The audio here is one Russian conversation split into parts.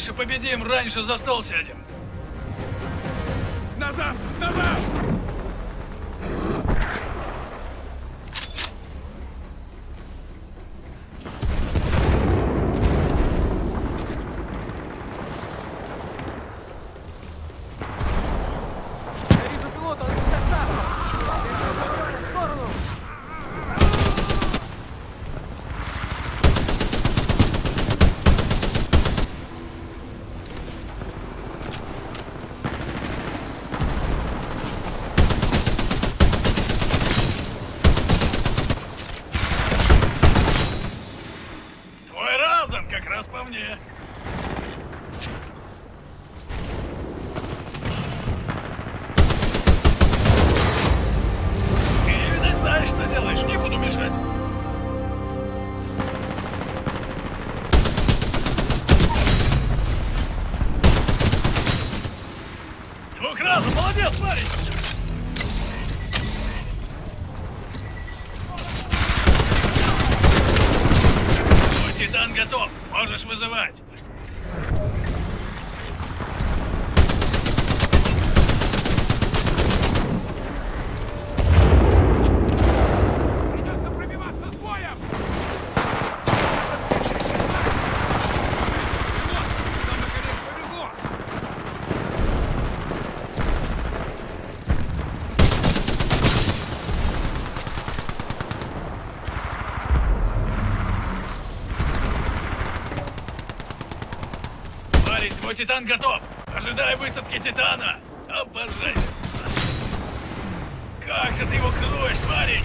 Раньше победим, раньше за стол сядем. Назад! Назад! По мне. Ты, видать, знаешь, что делаешь, не буду мешать. Двух разом, молодец, парень! Титан готов, можешь вызывать. Придется пробиваться с боем! Твой Титан готов! Ожидай высадки Титана! Обожаю! Как же ты его крутишь, парень!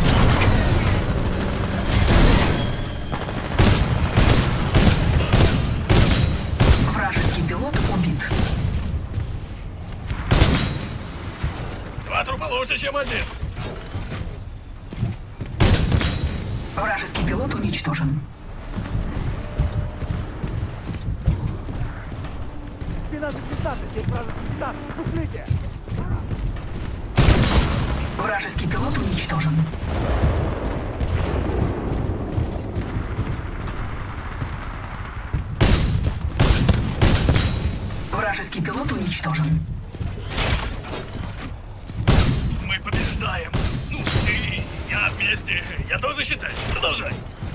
Вражеский пилот убит. Два трупа лучше, чем один. Вражеский пилот уничтожен. Вражеский пилот уничтожен. Вражеский пилот уничтожен. Мы побеждаем. Ну, ты, я вместе. Я тоже считаю. Продолжай.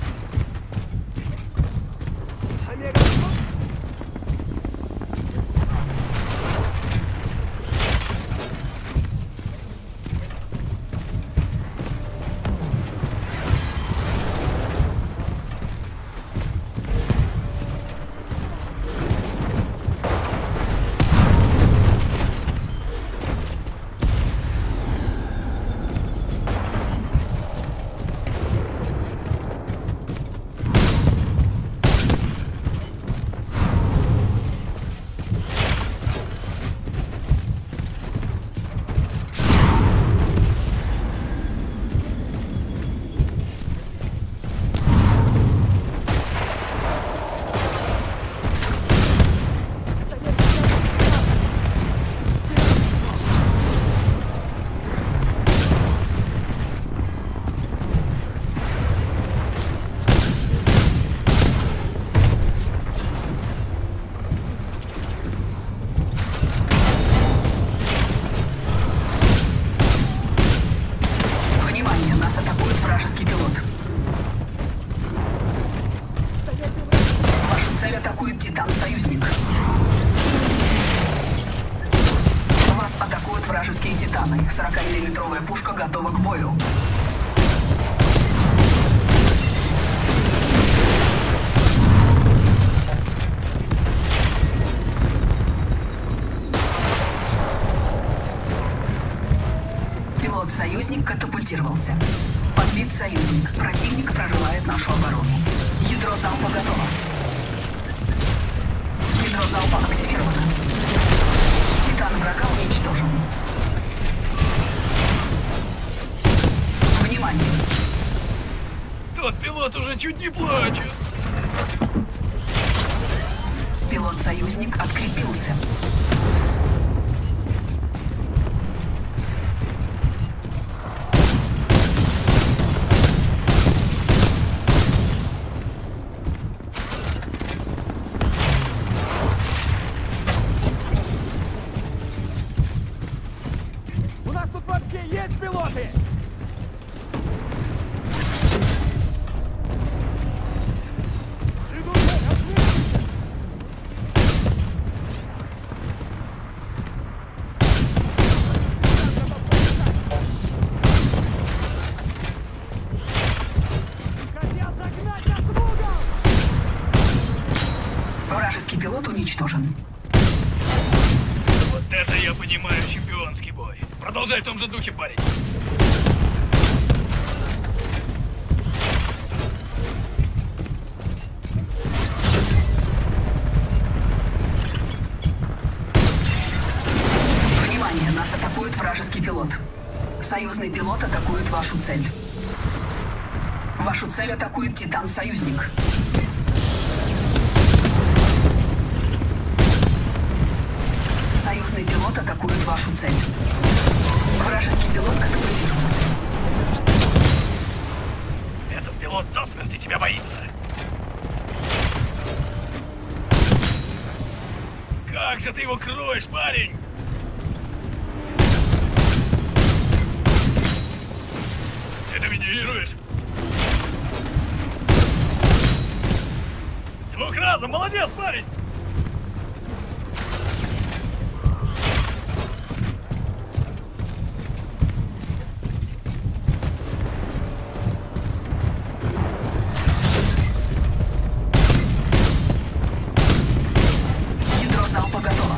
Вражеские титаны. 40-миллиметровая пушка готова к бою. Пилот-союзник катапультировался. Подбит союзник. Противник прорывает нашу оборону. Ядро залпа готово. Ядро залпа активировано. Титан врага уничтожен. Внимание! Тот пилот уже чуть не плачет. Пилот-союзник открепился. уничтожен. Вот это я понимаю чемпионский бой. Продолжай в том же духе, парень. Внимание, нас атакует вражеский пилот. Союзный пилот атакует вашу цель. Вашу цель атакует Титан-союзник. Союзный пилот атакует вашу цель. Вражеский пилот катапультировался. Этот пилот до смерти тебя боится. Как же ты его кроешь, парень? Ты доминируешь. Двух разом, молодец, парень! Ядро залпа готово.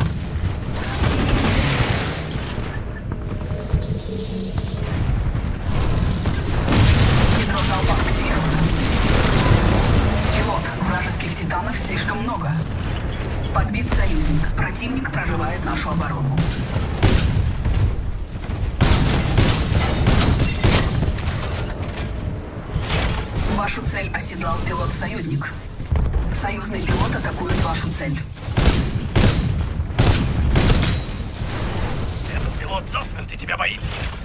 Ядро залпа активировано. Пилот, вражеских титанов слишком много. Подбит союзник. Противник прорывает нашу оборону. Вашу цель оседлал пилот-союзник. Союзный пилот атакует вашу цель. Этот пилот до смерти тебя боится.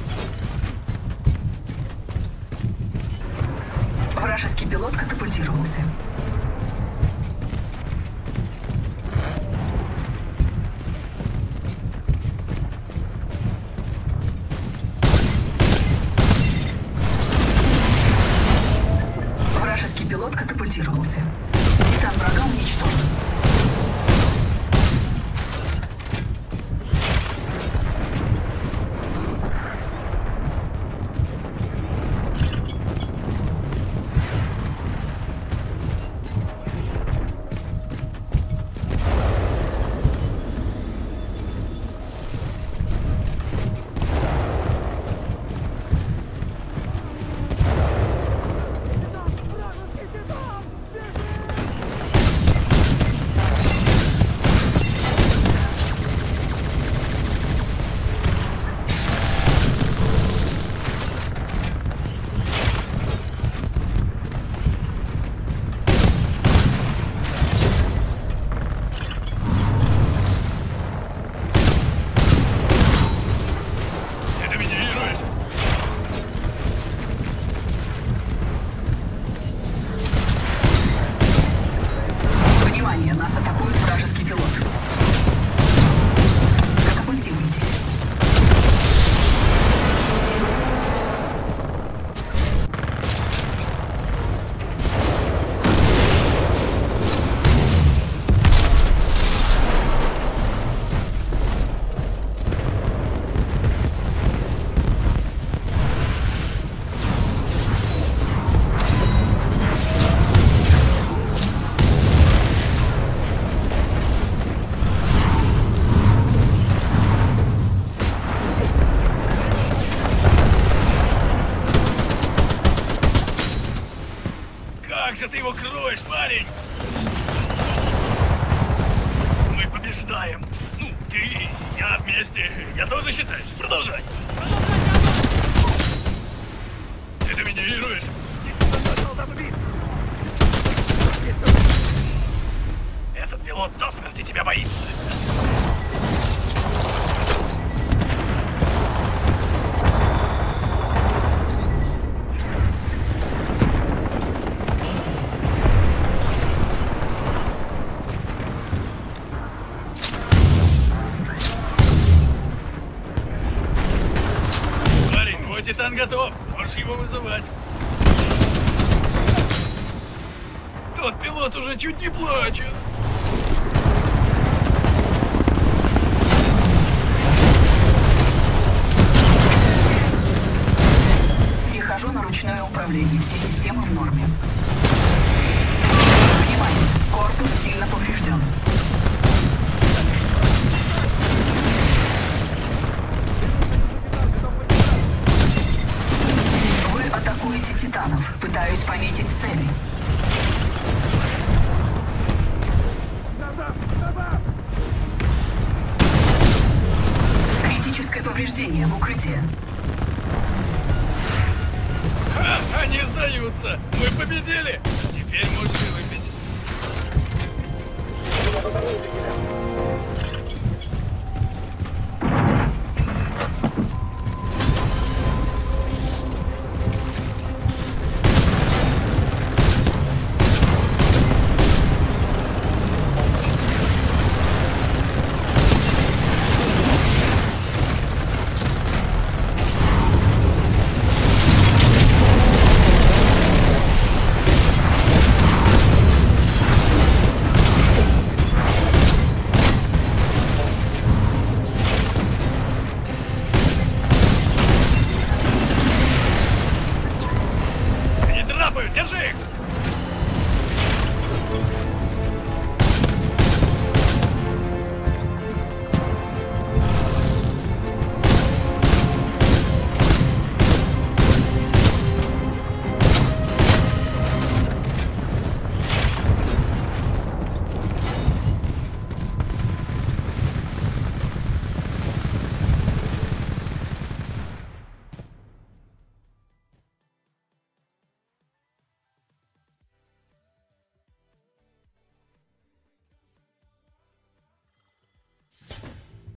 Вражеский пилот катапультировался. Вражеский пилот катапультировался. Титан врага уничтожен. Ты доминируешь. Внимание, нас атакует вражеский пилот. Катапультируйтесь. Как же ты его кроешь, парень? Мы побеждаем. Ну, ты и я вместе. Я тоже считаю. Продолжай. Ты доминируешь. Этот пилот до смерти тебя боится. Парень, твой титан готов. Можешь его вызывать. Тот пилот уже чуть не плачет. Перехожу на ручное управление. Все системы в норме. Внимание! Корпус сильно поврежден. атакуете титанов. Пытаюсь пометить цели. Критическое повреждение в укрытии. Ха, они сдаются. Мы победили. Теперь можете выпить.